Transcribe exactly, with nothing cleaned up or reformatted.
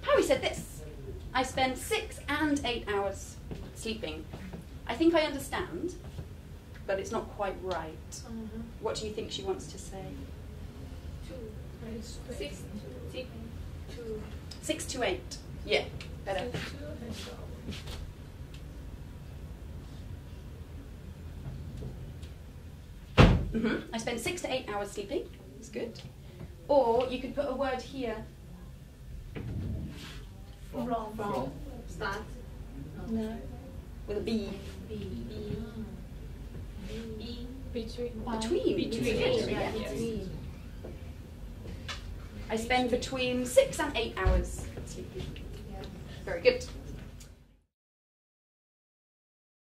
Harry said this. I spend six and eight hours sleeping. I think I understand, but it's not quite right. Mm-hmm. What do you think she wants to say? Two. Six. Six. Two. Six to eight. Yeah, better. Mm-hmm. I spend six to eight hours sleeping. That's good. Or you could put a word here. From. From. From. Start. No. With a B. B. B. B. Between. Between. Between. Yeah. Between. I spend between six and eight hours sleeping. Yeah. Very good.